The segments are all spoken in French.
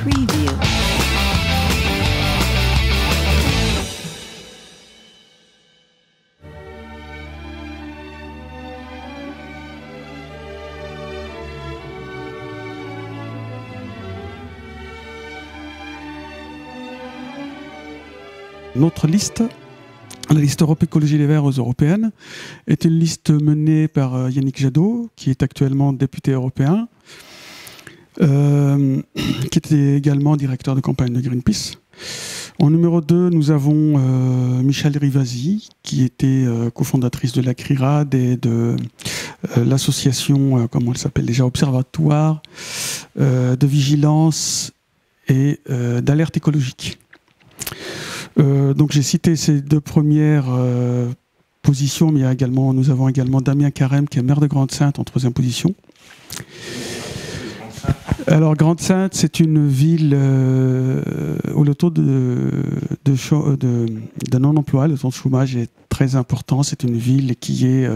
Preview. Notre liste, la liste Europe Écologie Les Verts aux Européennes, est une liste menée par Yannick Jadot, qui est actuellement député européen, qui était également directeur de campagne de Greenpeace. En numéro 2, nous avons Michèle Rivasi, qui était cofondatrice de la CRIRAD et de l'association, comment elle s'appelle déjà, Observatoire de vigilance et d'alerte écologique. Donc j'ai cité ces deux premières positions, mais nous avons également Damien Carême, qui est maire de Grande-Synthe, en 3e position. Alors Grande-Synthe, c'est une ville où le taux de non-emploi, le taux de chômage est très important. C'est une ville qui est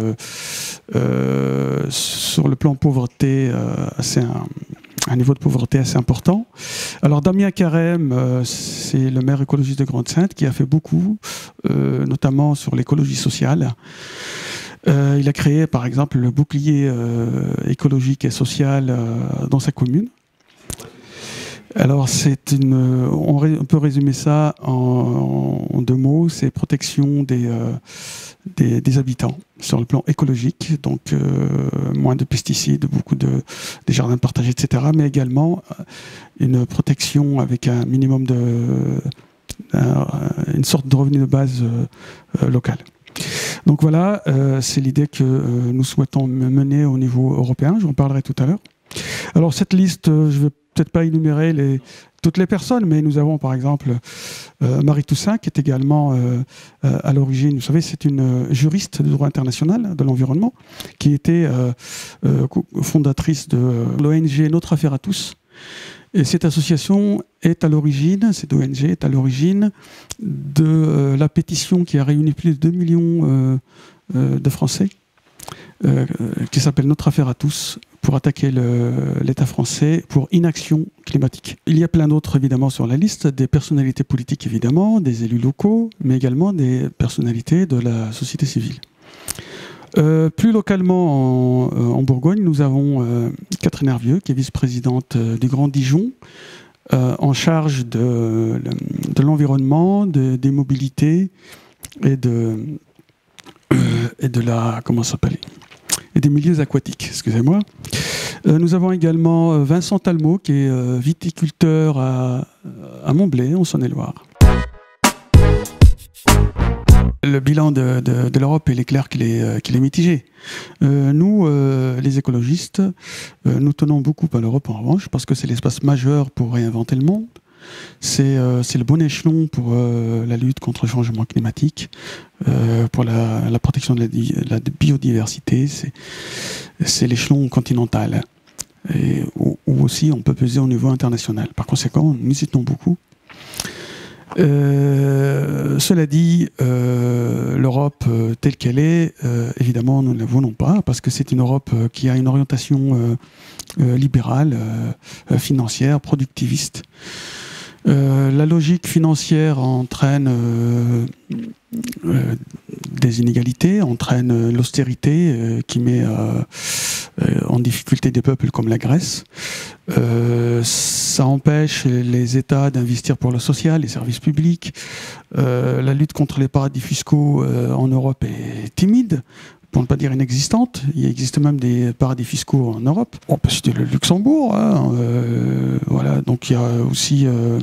sur le plan pauvreté un niveau de pauvreté assez important. Alors Damien Carême, c'est le maire écologiste de Grande-Synthe qui a fait beaucoup, notamment sur l'écologie sociale. Il a créé par exemple le bouclier écologique et social dans sa commune. Alors on peut résumer ça en 2 mots, c'est protection des habitants sur le plan écologique, donc moins de pesticides, des jardins partagés, etc. Mais également une protection avec un minimum une sorte de revenu de base local. Donc voilà, c'est l'idée que nous souhaitons mener au niveau européen, j'en parlerai tout à l'heure. Alors cette liste, je ne vais peut-être pas énumérer toutes les personnes, mais nous avons par exemple Marie Toussaint, qui est également à l'origine, vous savez, c'est une juriste de droit international de l'environnement, qui était fondatrice de l'ONG Notre Affaire à tous. Et cette association est à l'origine, cette ONG est à l'origine de la pétition qui a réuni plus de 2 millions de Français, qui s'appelle Notre Affaire à tous, pour attaquer l'État français pour inaction climatique. Il y a plein d'autres évidemment sur la liste, des personnalités politiques évidemment, des élus locaux, mais également des personnalités de la société civile. Plus localement en Bourgogne, nous avons Catherine Hervieux, qui est vice-présidente du Grand Dijon, en charge de l'environnement, des mobilités et et des milieux aquatiques, excusez-moi. Nous avons également Vincent Talmot, qui est viticulteur à Montblé, en Saône-et-Loire. Le bilan de l'Europe, il est clair qu'il est mitigé. Nous, les écologistes, nous tenons beaucoup à l'Europe en revanche, parce que c'est l'espace majeur pour réinventer le monde. C'est le bon échelon pour la lutte contre le changement climatique, pour la protection de la biodiversité. C'est l'échelon continental, et où aussi on peut peser au niveau international. Par conséquent, nous y tenons beaucoup. Cela dit, l'Europe telle qu'elle est, évidemment, nous ne la voulons pas, parce que c'est une Europe qui a une orientation libérale, financière, productiviste. La logique financière entraîne des inégalités, entraîne l'austérité qui met en difficulté des peuples comme la Grèce. Ça empêche les États d'investir pour le social, les services publics. La lutte contre les paradis fiscaux en Europe est timide, pour ne pas dire inexistante. Il existe même des paradis fiscaux en Europe. On peut citer le Luxembourg, hein, voilà. Donc il y a aussi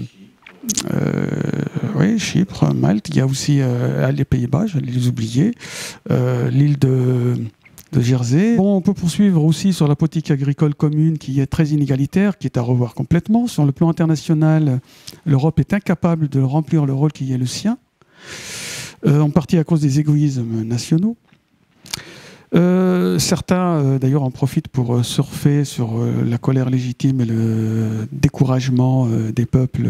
oui, Chypre, Malte. Il y a aussi les Pays-Bas, j'allais les oublier, l'île de Jersey. Bon, on peut poursuivre aussi sur la politique agricole commune qui est très inégalitaire, qui est à revoir complètement. Sur le plan international, l'Europe est incapable de remplir le rôle qui est le sien, en partie à cause des égoïsmes nationaux. Certains, d'ailleurs, en profitent pour surfer sur la colère légitime et le découragement des peuples,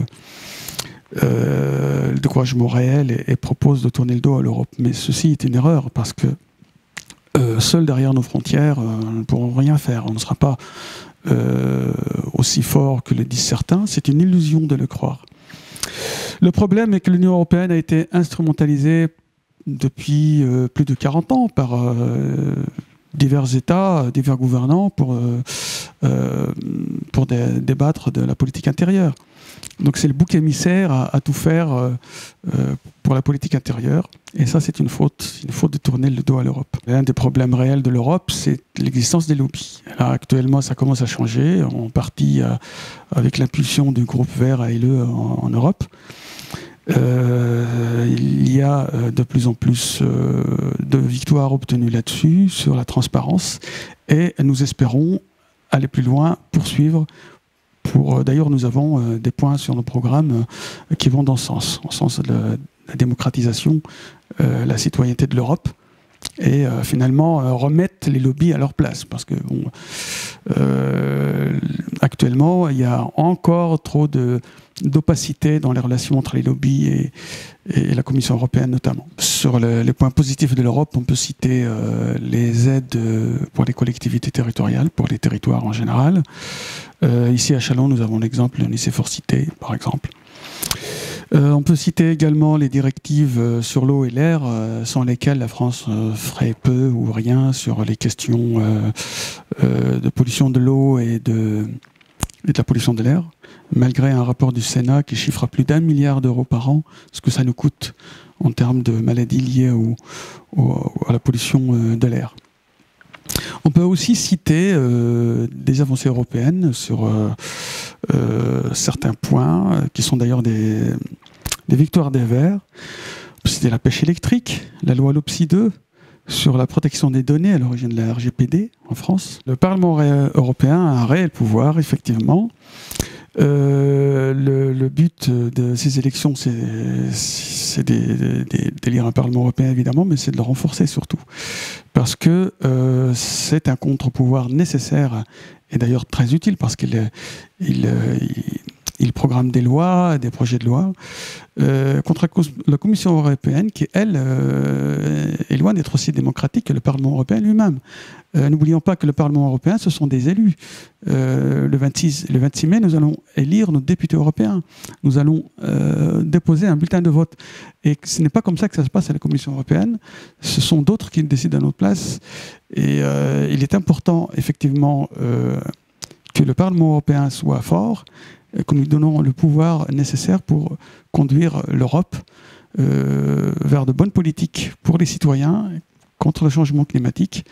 le découragement réel, et proposent de tourner le dos à l'Europe. Mais ceci est une erreur, parce que seuls derrière nos frontières, nous ne pourrons rien faire. On ne sera pas aussi fort que le disent certains. C'est une illusion de le croire. Le problème est que l'Union européenne a été instrumentalisée depuis plus de 40 ans par divers États, divers gouvernants pour débattre de la politique intérieure. Donc c'est le bouc émissaire à tout faire pour la politique intérieure. Et ça, c'est une faute de tourner le dos à l'Europe. L'un des problèmes réels de l'Europe, c'est l'existence des lobbies. Là, actuellement, ça commence à changer, en partie avec l'impulsion du groupe Vert ALE en Europe. Il y a de plus en plus de victoires obtenues là-dessus, sur la transparence, et nous espérons aller plus loin, poursuivre. D'ailleurs, nous avons des points sur nos programmes qui vont dans ce sens, en sens de la démocratisation, la citoyenneté de l'Europe, et finalement remettre les lobbies à leur place. Parce que bon, actuellement, il y a encore trop d'opacité dans les relations entre les lobbies et la Commission européenne notamment. Sur les points positifs de l'Europe, on peut citer les aides pour les collectivités territoriales, pour les territoires en général. Ici à Châlons, nous avons l'exemple de Nicéphore-Cité, par exemple. On peut citer également les directives sur l'eau et l'air, sans lesquelles la France ferait peu ou rien sur les questions de pollution de l'eau et de la pollution de l'air, malgré un rapport du Sénat qui chiffre à plus d'1 milliard d'euros par an ce que ça nous coûte en termes de maladies liées à la pollution de l'air. On peut aussi citer des avancées européennes sur certains points, qui sont d'ailleurs des victoires des Verts. C'était la pêche électrique, la loi LOPSI 2, sur la protection des données à l'origine de la RGPD en France. Le Parlement européen a un réel pouvoir, effectivement. Le but de ces élections, c'est d'élire un Parlement européen, évidemment, mais c'est de le renforcer surtout. Parce que c'est un contre-pouvoir nécessaire, et d'ailleurs très utile, parce qu'il programme des lois, des projets de loi, contre la Commission européenne, qui, elle, est loin d'être aussi démocratique que le Parlement européen lui-même. N'oublions pas que le Parlement européen, ce sont des élus. Le 26 mai, nous allons élire nos députés européens. Nous allons déposer un bulletin de vote. Et ce n'est pas comme ça que ça se passe à la Commission européenne. Ce sont d'autres qui décident à notre place. Et il est important, effectivement, que le Parlement européen soit fort, que nous donnons le pouvoir nécessaire pour conduire l'Europe vers de bonnes politiques pour les citoyens contre le changement climatique.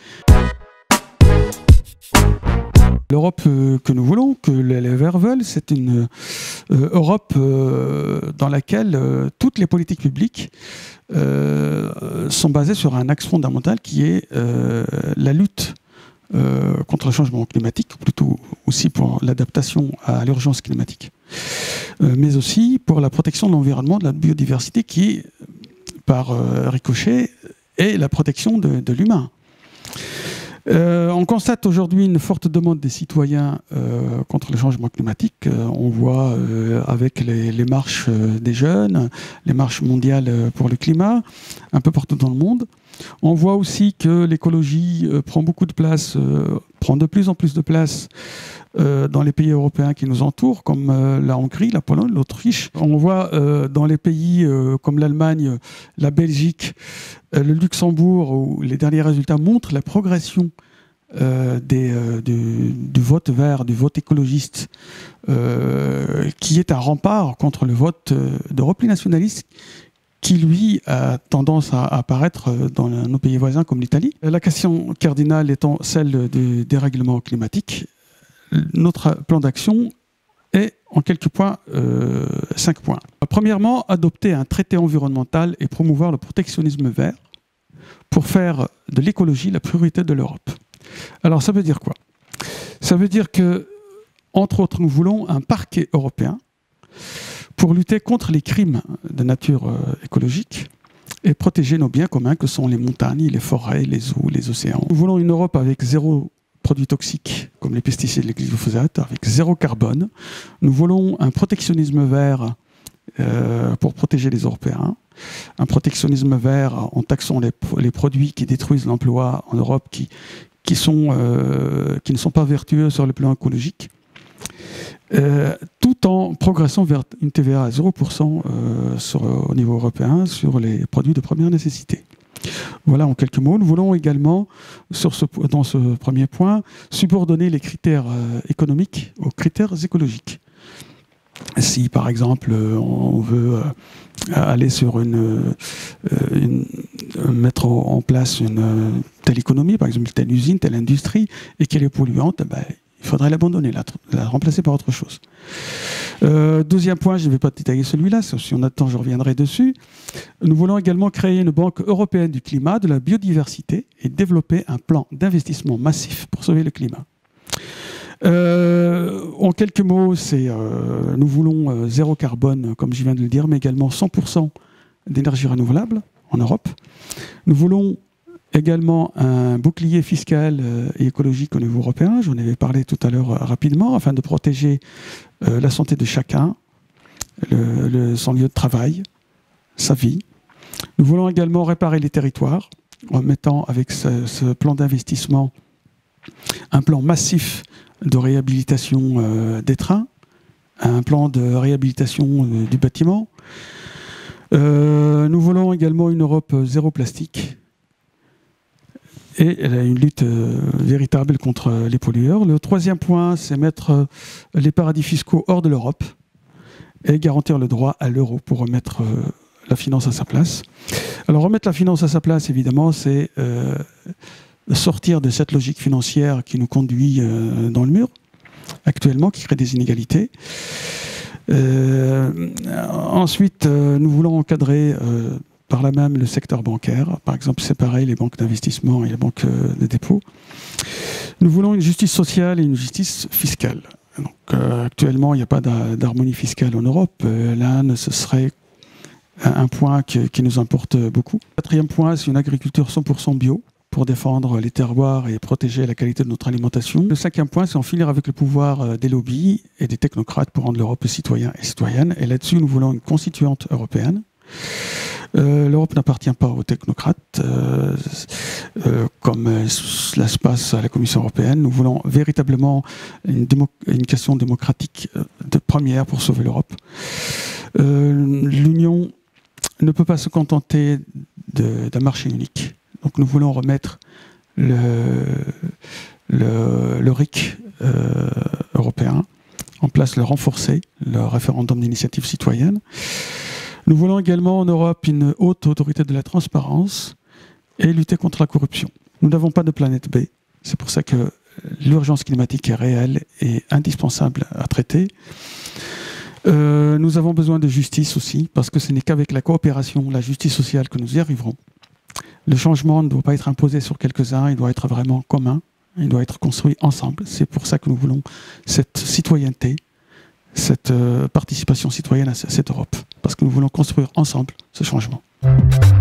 L'Europe que nous voulons, que les Verts veulent, c'est une Europe dans laquelle toutes les politiques publiques sont basées sur un axe fondamental qui est la lutte contre le changement climatique, plutôt aussi pour l'adaptation à l'urgence climatique, mais aussi pour la protection de l'environnement, de la biodiversité qui, par ricochet, est la protection de l'humain. On constate aujourd'hui une forte demande des citoyens contre le changement climatique. On voit avec les marches des jeunes, les marches mondiales pour le climat, un peu partout dans le monde. On voit aussi que l'écologie prend beaucoup de place, prend de plus en plus de place dans les pays européens qui nous entourent, comme la Hongrie, la Pologne, l'Autriche. On voit dans les pays comme l'Allemagne, la Belgique, le Luxembourg, où les derniers résultats montrent la progression du vote vert, du vote écologiste, qui est un rempart contre le vote de repli nationaliste, qui, lui, a tendance à apparaître dans nos pays voisins comme l'Italie. La question cardinale étant celle du dérèglement climatique. Notre plan d'action est, en quelques points, 5 points. Premièrement, adopter un traité environnemental et promouvoir le protectionnisme vert pour faire de l'écologie la priorité de l'Europe. Alors, ça veut dire quoi? Ça veut dire que, entre autres, nous voulons un parquet européen pour lutter contre les crimes de nature écologique et protéger nos biens communs que sont les montagnes, les forêts, les eaux, les océans. Nous voulons une Europe avec zéro produits toxiques comme les pesticides et le glyphosate, avec zéro carbone. Nous voulons un protectionnisme vert pour protéger les Européens, un protectionnisme vert en taxant les produits qui détruisent l'emploi en Europe, qui ne sont pas vertueux sur le plan écologique, tout en progressant vers une TVA à 0% au niveau européen sur les produits de première nécessité. Voilà en quelques mots. Nous voulons également, dans ce premier point, subordonner les critères économiques aux critères écologiques. Si par exemple on veut aller sur mettre en place une telle économie, par exemple telle usine, telle industrie, et qu'elle est polluante, il faudrait l'abandonner, la remplacer par autre chose. Deuxième point, je ne vais pas détailler celui-là, si on a le temps, je reviendrai dessus. Nous voulons également créer une banque européenne du climat, de la biodiversité, et développer un plan d'investissement massif pour sauver le climat. En quelques mots, nous voulons zéro carbone, comme je viens de le dire, mais également 100% d'énergie renouvelable en Europe. Nous voulons également un bouclier fiscal et écologique au niveau européen, j'en avais parlé tout à l'heure rapidement, afin de protéger la santé de chacun, son lieu de travail, sa vie. Nous voulons également réparer les territoires en mettant avec ce plan d'investissement un plan massif de réhabilitation des trains, un plan de réhabilitation du bâtiment. Nous voulons également une Europe zéro plastique et une lutte véritable contre les pollueurs. Le troisième point, c'est mettre les paradis fiscaux hors de l'Europe et garantir le droit à l'euro pour remettre la finance à sa place. Alors remettre la finance à sa place, évidemment, c'est sortir de cette logique financière qui nous conduit dans le mur actuellement, qui crée des inégalités. Ensuite, nous voulons encadrer par là même le secteur bancaire, par exemple séparer les banques d'investissement et les banques de dépôt. Nous voulons une justice sociale et une justice fiscale. Donc, actuellement, il n'y a pas d'harmonie fiscale en Europe. L'Inde, ce serait un point qui nous importe beaucoup. Quatrième point, c'est une agriculture 100% bio pour défendre les terroirs et protéger la qualité de notre alimentation. Le cinquième point, c'est en finir avec le pouvoir des lobbies et des technocrates pour rendre l'Europe citoyen et citoyenne. Et là-dessus, nous voulons une constituante européenne. L'Europe n'appartient pas aux technocrates, comme cela se passe à la Commission européenne. Nous voulons véritablement une question démocratique de première pour sauver l'Europe. L'Union ne peut pas se contenter d'un marché unique. Donc nous voulons remettre le RIC européen en place, le renforcer, le référendum d'initiative citoyenne. Nous voulons également en Europe une haute autorité de la transparence et lutter contre la corruption. Nous n'avons pas de planète B. C'est pour ça que l'urgence climatique est réelle et indispensable à traiter. Nous avons besoin de justice aussi, parce que ce n'est qu'avec la coopération, la justice sociale que nous y arriverons. Le changement ne doit pas être imposé sur quelques-uns, il doit être vraiment commun, il doit être construit ensemble. C'est pour ça que nous voulons cette citoyenneté, cette participation citoyenne à cette Europe, parce que nous voulons construire ensemble ce changement.